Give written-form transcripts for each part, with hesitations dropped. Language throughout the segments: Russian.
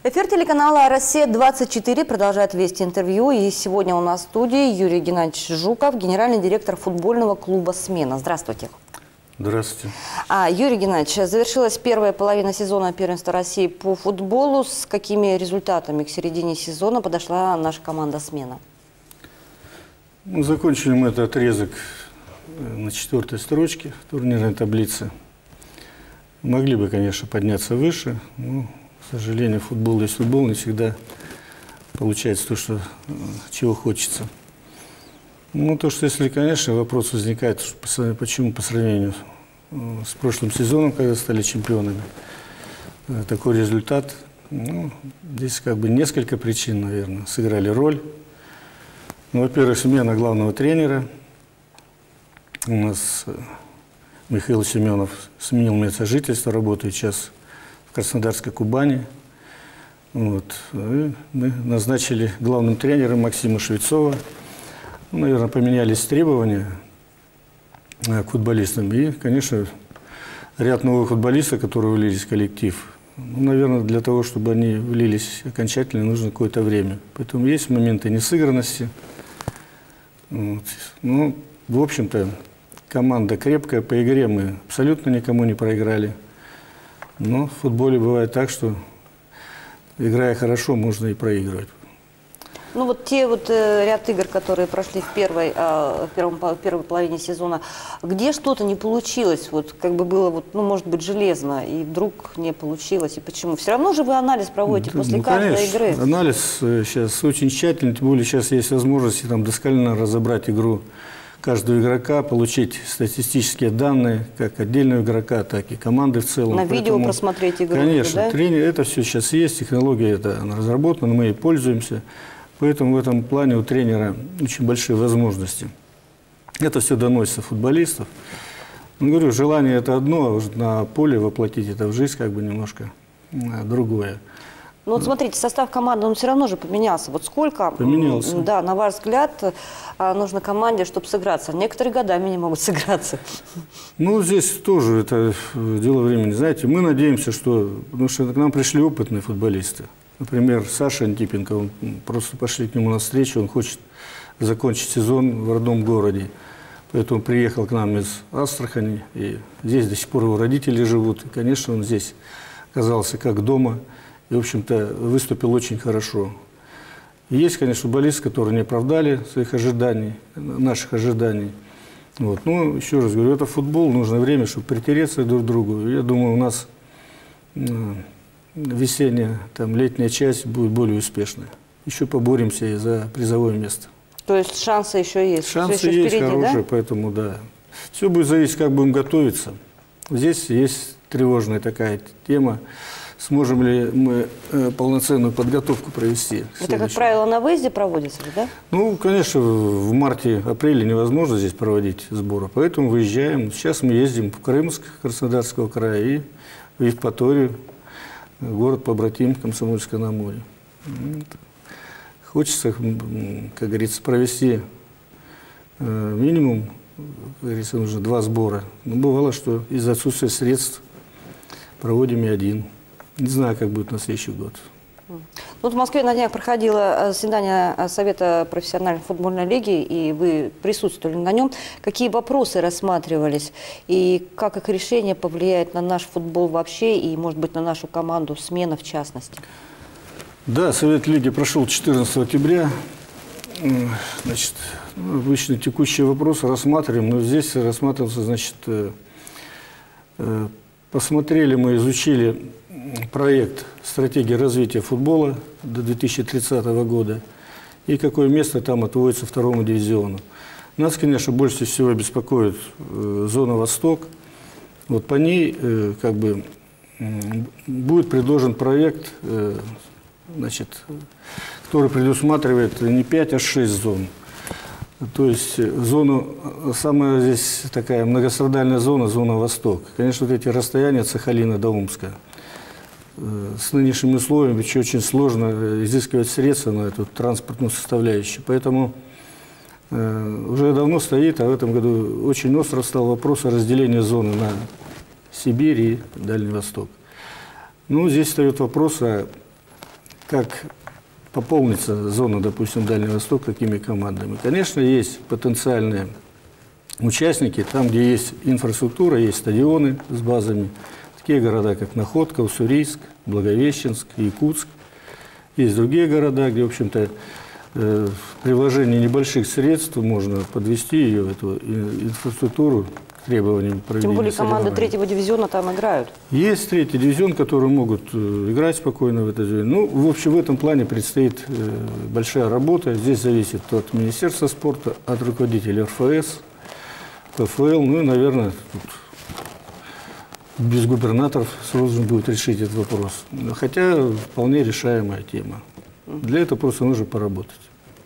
Эфир телеканала «Россия-24» продолжает вести интервью. И сегодня у нас в студии Юрий Геннадьевич Жуков, генеральный директор футбольного клуба «Смена». Здравствуйте. Здравствуйте. Юрий Геннадьевич, завершилась первая половина сезона первенства России по футболу. С какими результатами к середине сезона подошла наша команда «Смена»? Закончили мы этот отрезок на 4-й строчке турнирной таблицы. Могли бы, конечно, подняться выше, но, к сожалению, футбол есть футбол, не всегда получается то, чего хочется. То, что если, конечно, вопрос возникает, почему по сравнению с прошлым сезоном, когда стали чемпионами, такой результат, здесь несколько причин, наверное, сыграли роль. Во-первых, смена главного тренера. У нас Михаил Семенов сменил место жительства, работает сейчас в Краснодарской Кубани. И мы назначили главным тренером Максима Швецова. Наверное, поменялись требования к футболистам. И, конечно, ряд новых футболистов, которые влились в коллектив. Наверное, для того, чтобы они влились окончательно, нужно какое-то время. Поэтому есть моменты несыгранности. В общем-то, команда крепкая. По игре мы абсолютно никому не проиграли. Но в футболе бывает так, что, играя хорошо, можно и проигрывать. Ряд игр, которые прошли в первой половине сезона, где что-то не получилось, было, может быть, железно, и вдруг не получилось, и почему? Все равно же вы анализ проводите после каждой игры. Анализ сейчас очень тщательный, тем более сейчас есть возможность досконально разобрать игру каждого игрока, получить статистические данные, как отдельного игрока, так и команды в целом. На видео просмотреть игру. Конечно, да? тренер, это все сейчас есть, технология она разработана, мы ей пользуемся. Поэтому в этом плане у тренера очень большие возможности. Это все доносится футболистов. Говорю, желание это одно, а уже на поле воплотить это в жизнь немножко другое. Смотрите, состав команды, он все равно же поменялся. Сколько, поменялся. Да, на ваш взгляд, нужно команде, чтобы сыграться? Некоторые годами не могут сыграться. Здесь тоже это дело времени. Знаете, мы надеемся, потому что к нам пришли опытные футболисты. Например, Саша Антипенко, просто пошли к нему навстречу, он хочет закончить сезон в родном городе. Поэтому приехал к нам из Астрахани, и здесь до сих пор его родители живут. И, конечно, он здесь оказался как дома, и, в общем-то, выступил очень хорошо. И есть, конечно, футболисты, которые не оправдали своих ожиданий, наших ожиданий. Еще раз говорю, это футбол, нужно время, чтобы притереться друг к другу. Я думаю, у нас весенняя, летняя часть будет более успешной. Еще поборемся и за призовое место. То есть шансы еще есть? Шансы есть впереди, хорошие, да? Поэтому да. Все будет зависеть, как будем готовиться. Здесь есть тревожная такая тема. Сможем ли мы полноценную подготовку провести? Это, как правило, на выезде проводится, да? Конечно, в марте-апреле невозможно здесь проводить сборы, поэтому выезжаем. Сейчас мы ездим в Крымск, Краснодарского края, и в Евпаторию, город-побратим Комсомольска-на-Амуре. Хочется, как говорится, провести минимум, как говорится, нужно 2 сбора. Но бывало, что из-за отсутствия средств проводим и 1. Не знаю, как будет на следующий год. В Москве на днях проходило заседание Совета профессиональной футбольной лиги, и вы присутствовали на нем. Какие вопросы рассматривались, и как их решение повлияет на наш футбол вообще, и, может быть, на нашу команду «Смена» в частности? Да, Совет лиги прошел 14 октября. Обычно текущие вопросы рассматриваем, но здесь рассматривался, посмотрели мы, изучили проект «Стратегия развития футбола» до 2030 года и какое место там отводится 2-му дивизиону. Нас, конечно, больше всего беспокоит зона «Восток». По ней будет предложен проект, который предусматривает не 5, а 6 зон. То есть самая здесь такая многострадальная зона «Восток». Конечно, эти расстояния от Сахалина до Омска. С нынешними условиями еще очень сложно изыскивать средства на эту транспортную составляющую. Поэтому уже давно стоит, а в этом году очень остро стал вопрос о разделении зоны на Сибирь и Дальний Восток. Здесь встает вопрос о как пополнится зона, допустим, Дальний Восток такими командами. Конечно, есть потенциальные участники, там, где есть инфраструктура, есть стадионы с базами. Такие города, как Находка, Уссурийск, Благовещенск, Якутск. Есть другие города, где, в общем-то, при вложении небольших средств можно подвести ее, эту инфраструктуру, к требованиям проведения. Тем более команды третьего дивизиона там играют. Есть третий дивизион, которые могут играть спокойно в этой зоне. Ну, в общем, в этом плане предстоит большая работа. Здесь зависит от Министерства спорта, от руководителей РФС, КФЛ, ну и, наверное, без губернаторов сложно будет решить этот вопрос. Хотя вполне решаемая тема. Для этого просто нужно поработать.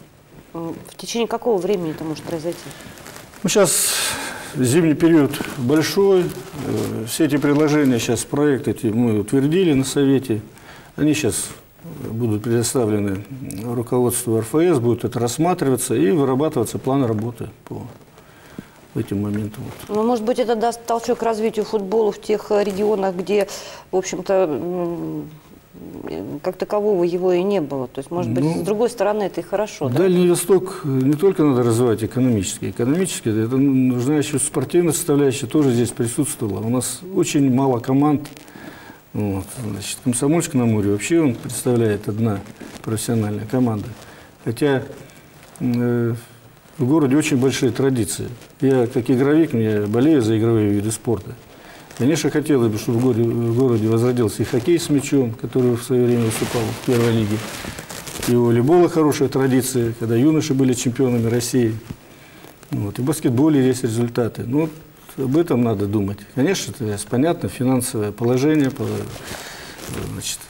В течение какого времени это может произойти? Ну, сейчас зимний период большой. Все эти предложения, сейчас проект эти мы утвердили на совете. Они сейчас будут предоставлены руководству РФС, будут это рассматриваться и вырабатываться план работы по этим моментам. Ну, может быть, это даст толчок к развитию футбола в тех регионах, где, в общем-то, как такового его и не было. То есть, может быть, с другой стороны, это и хорошо. Дальний Восток не только надо развивать экономически. Экономически это нужна еще спортивная составляющая, тоже здесь присутствовала. У нас очень мало команд. Вот, значит, Комсомольск на Амуре вообще он представляет одна профессиональная команда. Хотя в городе очень большие традиции. Я как игровик, я болею за игровые виды спорта. Конечно, хотелось бы, чтобы в городе возродился и хоккей с мячом, который в свое время выступал в первой лиге. И у волейбола хорошая традиция, когда юноши были чемпионами России. Вот. И в баскетболе есть результаты. Ну, об этом надо думать. Конечно, это понятно, финансовое положение значит,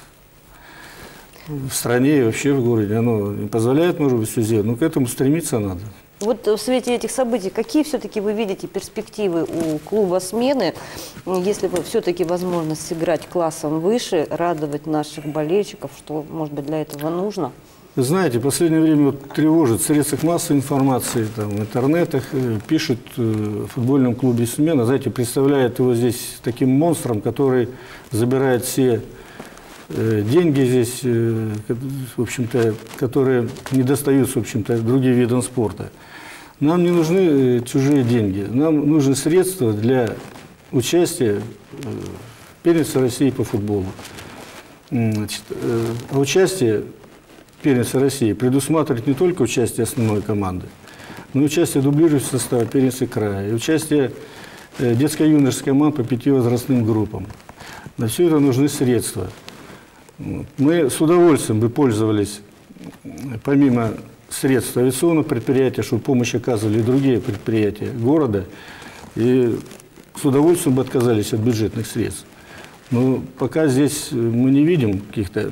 в стране и вообще в городе, оно не позволяет, может быть, все сделать, но к этому стремиться надо. Вот в свете этих событий, какие все-таки вы видите перспективы у клуба «Смены», если бы все-таки возможность сыграть классом выше, радовать наших болельщиков, что, может быть, для этого нужно? Вы знаете, в последнее время вот тревожит в средствах массовой информации, там, в интернетах, пишут в футбольном клубе «Смена», знаете, представляют его здесь таким монстром, который забирает все деньги здесь, в общем-то, которые не достаются, в общем-то, другим видам спорта. Нам не нужны чужие деньги, нам нужны средства для участия в первенстве России по футболу. Значит, а участие в первенстве России предусматривает не только участие основной команды, но и участие дублирующего состава первенства края, и участие детско-юношеской команд по 5 возрастным группам. На все это нужны средства. Мы с удовольствием бы пользовались, помимо средств авиационного предприятия, чтобы помощь оказывали и другие предприятия города, и с удовольствием бы отказались от бюджетных средств. Но пока здесь мы не видим каких-то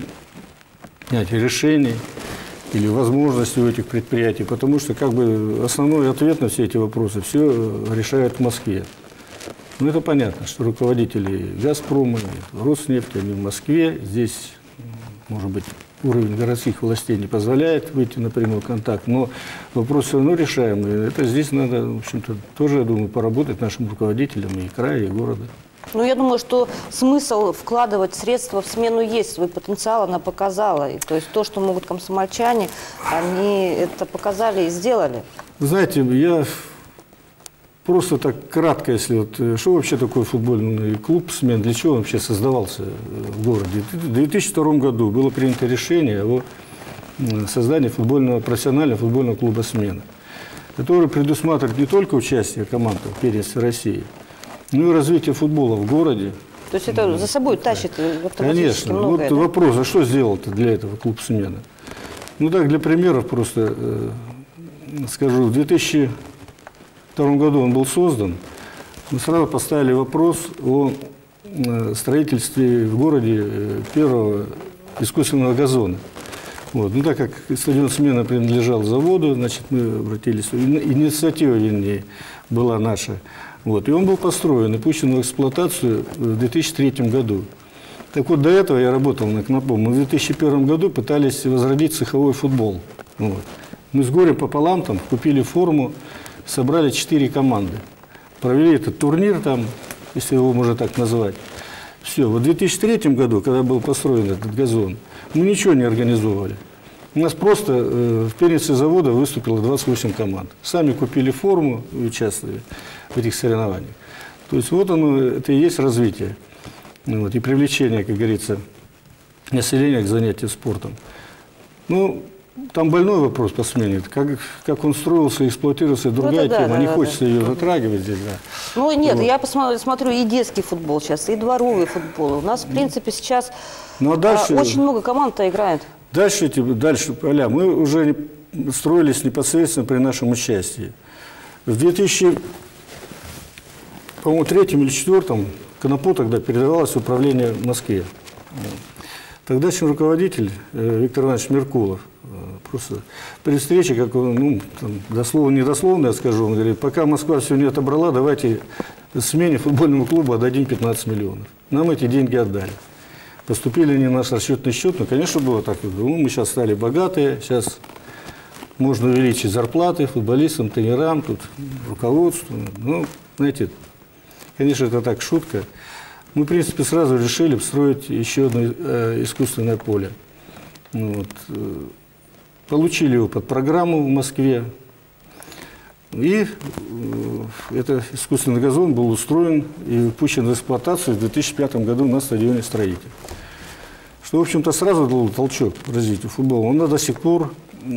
решений или возможностей у этих предприятий, потому что как бы основной ответ на все эти вопросы все решают в Москве. Ну, это понятно, что руководители «Газпрома», «Роснефти», они в Москве. Здесь, может быть, уровень городских властей не позволяет выйти на прямой контакт, но вопрос все равно решаемый. Это здесь надо, в общем-то, тоже, я думаю, поработать нашим руководителям и края, и города. Ну, я думаю, что смысл вкладывать средства в «Смену» есть, свой потенциал она показала. И, то есть то, что могут комсомольчане, они это показали и сделали. Вы знаете, я просто так кратко, если вот, что вообще такое футбольный клуб «Смен», для чего он вообще создавался в городе? В 2002 году было принято решение о создании профессионального футбольного клуба «Смена», который предусматривает не только участие команд в первенстве России, но и развитие футбола в городе. То есть это за собой тащит автоматически многое. многое, Вот да? вопрос, а что сделал-то для этого клуб «Смена»? Ну так, для примеров просто скажу, в 2002 году он был создан, мы сразу поставили вопрос о строительстве в городе первого искусственного газона. Вот. Ну, так как стадион «Смена» принадлежал заводу, значит, мы обратились, инициатива, вернее, была наша. Вот. И он был построен и пущен в эксплуатацию в 2003 году. Так вот, до этого я работал на КНАПО. Мы в 2001 году пытались возродить цеховой футбол. Вот. Мы с горем пополам там купили форму, собрали 4 команды. Провели этот турнир там, если его можно так назвать. Все. Вот в 2003 году, когда был построен этот газон, Мы ничего не организовывали. У нас просто в первенстве завода выступило 28 команд. Сами купили форму и участвовали в этих соревнованиях. То есть вот оно, это и есть развитие. Вот, и привлечение, как говорится, населения к занятию спортом. Ну, там больной вопрос по смене. Как он строился и эксплуатировался, другая тема. Не хочется ее затрагивать здесь. Да. Ну нет, я смотрю и детский футбол сейчас, и дворовый футбол. У нас, в принципе, сейчас очень много команд-то играет. Дальше поля. Мы уже строились непосредственно при нашем участии. В 2003 или 2004 Конопу тогда передавалось в управление в Москве. Тогдашний руководитель Виктор Иванович Меркулов просто при встрече, как он, ну, там, дословно, недословно я скажу, он говорит, пока Москва все не отобрала, давайте смене футбольному клубу отдадим 15 миллионов. Нам эти деньги отдали. Поступили они на наш расчетный счет, ну, конечно, было так. Ну, мы сейчас стали богатые, сейчас можно увеличить зарплаты футболистам, тренерам, тут руководству. Ну, знаете, конечно, это так, шутка. Мы, в принципе, сразу решили строить еще одно искусственное поле. Ну, вот, получили его под программу в Москве. И этот искусственный газон был устроен и пущен в эксплуатацию в 2005 году на стадионе «Строитель». Что, в общем-то, сразу дал толчок развитию футбола. Он до сих пор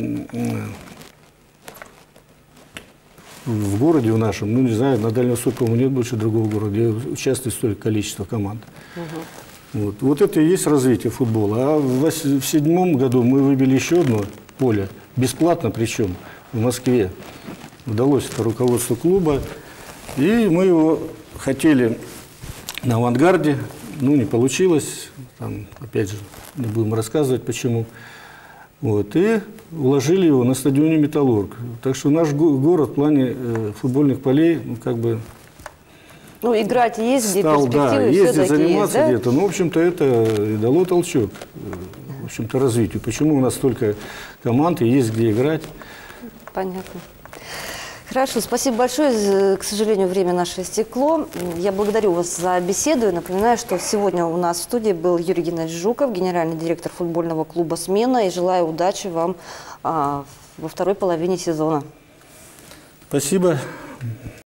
в городе в нашем, ну, не знаю, на Дальнем Востоке, по-моему, нет больше другого города, где участвует столько количества команд. Вот это и есть развитие футбола. А в 2007 году мы выбили еще одно поле, бесплатно причем, в Москве. Удалось это руководству клуба. И мы его хотели на «Авангарде», ну, не получилось. Там, опять же, не будем рассказывать, почему. Вот, и уложили его на стадионе «Металлург». Так что наш город в плане футбольных полей, ну, как бы... Ну, играть есть, где стал, перспективы да, ездить, заниматься есть, да? где-то. Ну, в общем-то, это и дало толчок, в общем-то, развитию. Почему у нас столько команд и есть где играть. Понятно. Хорошо, спасибо большое. К сожалению, время наше истекло. Я благодарю вас за беседу и напоминаю, что сегодня у нас в студии был Юрий Геннадьевич Жуков, генеральный директор футбольного клуба «Смена». И желаю удачи вам во второй половине сезона. Спасибо.